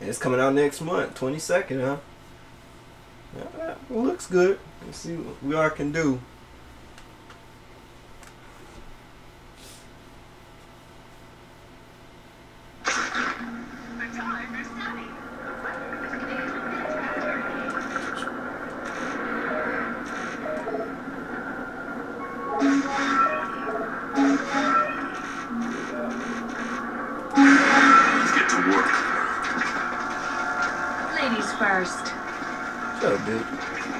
And it's coming out next month, 22nd, huh? Yeah, it looks good. Let's see what we all can do. Let's get to work. Ladies first. Shut up, dude.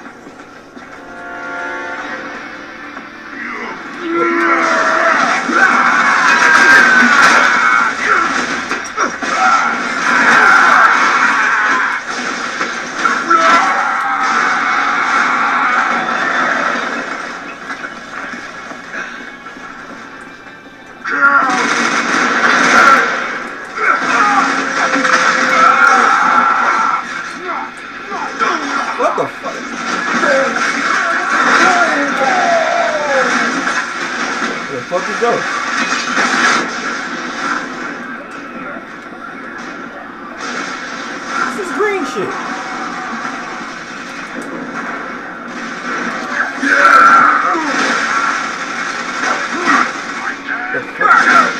What the fuck? Where the fuck you go? This is green shit. The fuck?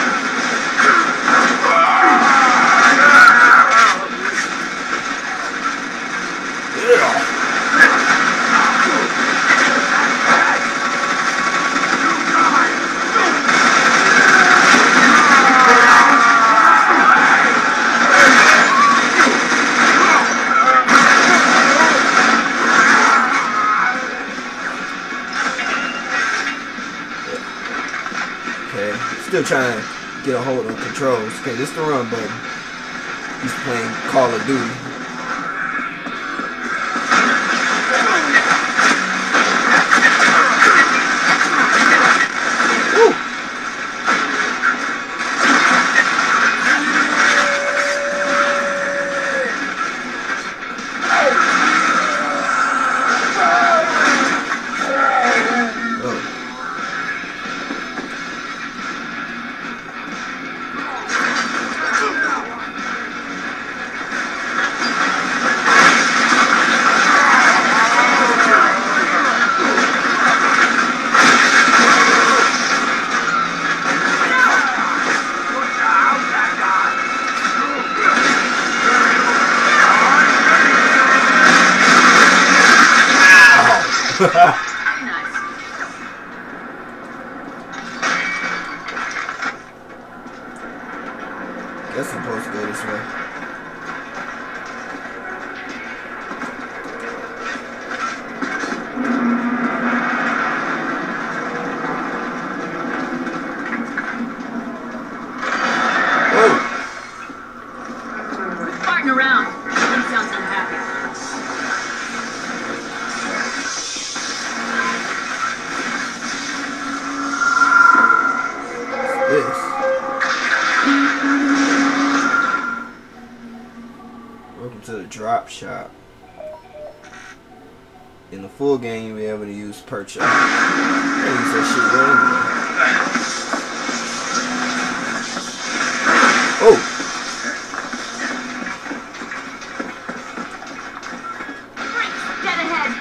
Okay, still trying to get a hold of controls. Okay, this is the run button. He's playing Call of Duty. Woo! Oh. Nice. Guess I'm supposed to go this way. Whoa! Farting around. He sounds unhappy. This. Welcome to the drop shop. In the full game, you'll be able to use purchase. I use that shit well anyway. Oh! Dead ahead.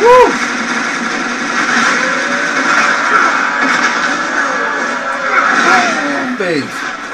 Woo! Face.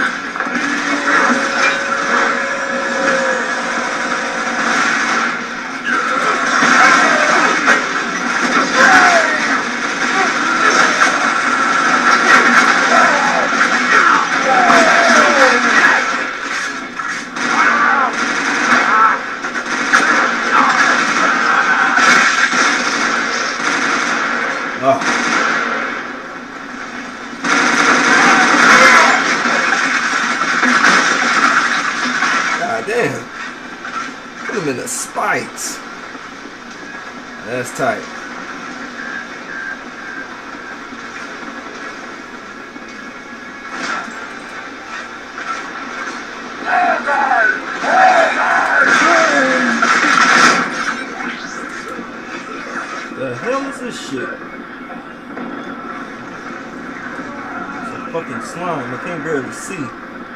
Damn. Put him in the spikes. That's tight. The hell is this shit? It's a fucking slime. I can't barely see.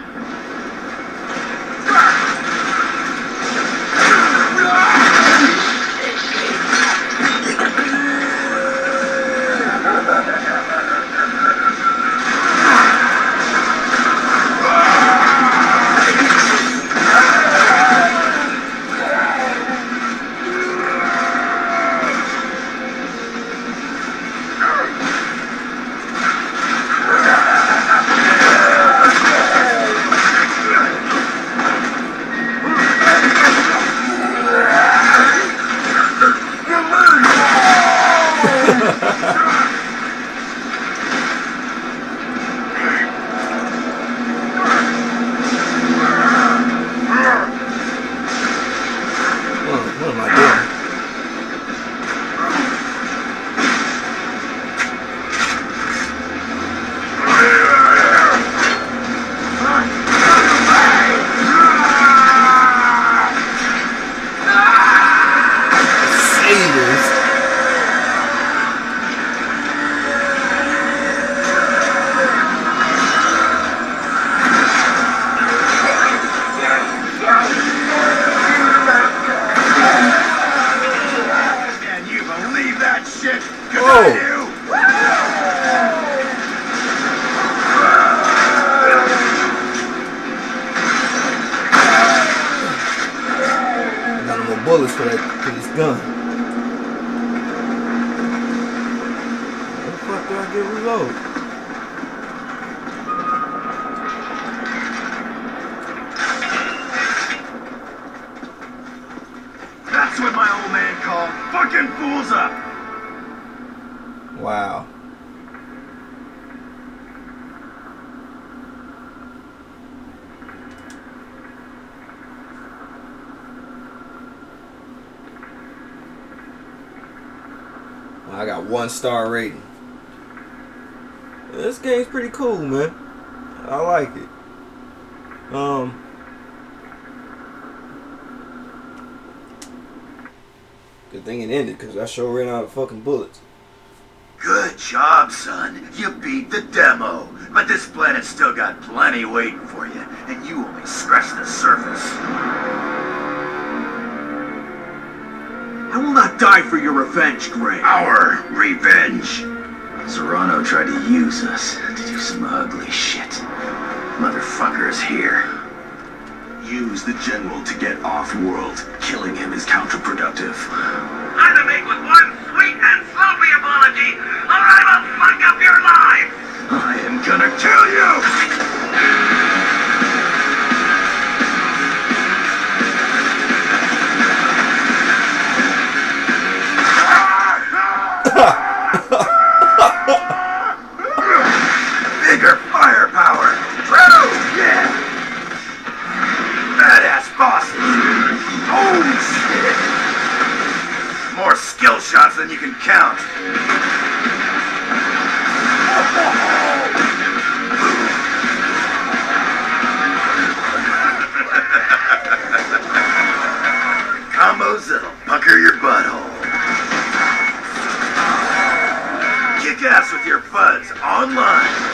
What am I doing? Bullets for this gun. Where the fuck do I get reload? That's what my old man called fucking fools up. Wow. I got 1-star rating. This game's pretty cool, man. I like it. Good thing it ended, because I sure ran out of fucking bullets. Good job, son. You beat the demo. But this planet's still got plenty waiting for you, and you only scratched the surface. I will not die for your revenge, Gray. Our revenge. Serrano tried to use us to do some ugly shit. Motherfucker is here. Use the General to get off-world. Killing him is counterproductive. Either make with one sweet and sloppy apology, or I will fuck up your life! I am gonna kill you! Bigger firepower! True! Yeah! Badass bosses! Oh shit! More skill shots than you can count! Combos that'll pucker your butthole. Kick ass with your buds online.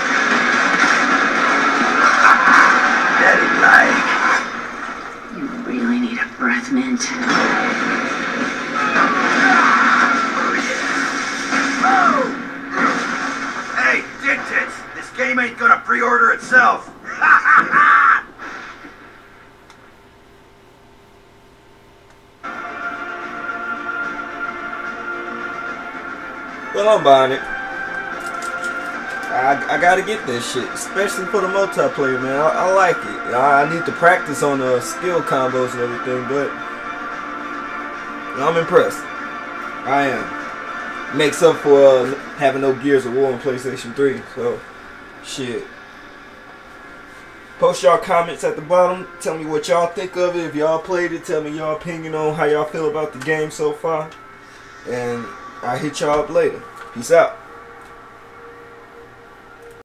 Daddy like. You Well, I'm buying it. I gotta get this shit, especially for the multiplayer, man. I like it. I need to practice on the skill combos and everything, but I'm impressed. I am. Makes up for having no Gears of War on PlayStation 3, so shit. Post y'all comments at the bottom. Tell me what y'all think of it. If y'all played it, tell me y'all opinion on how y'all feel about the game so far. And I'll hit y'all up later. Peace out.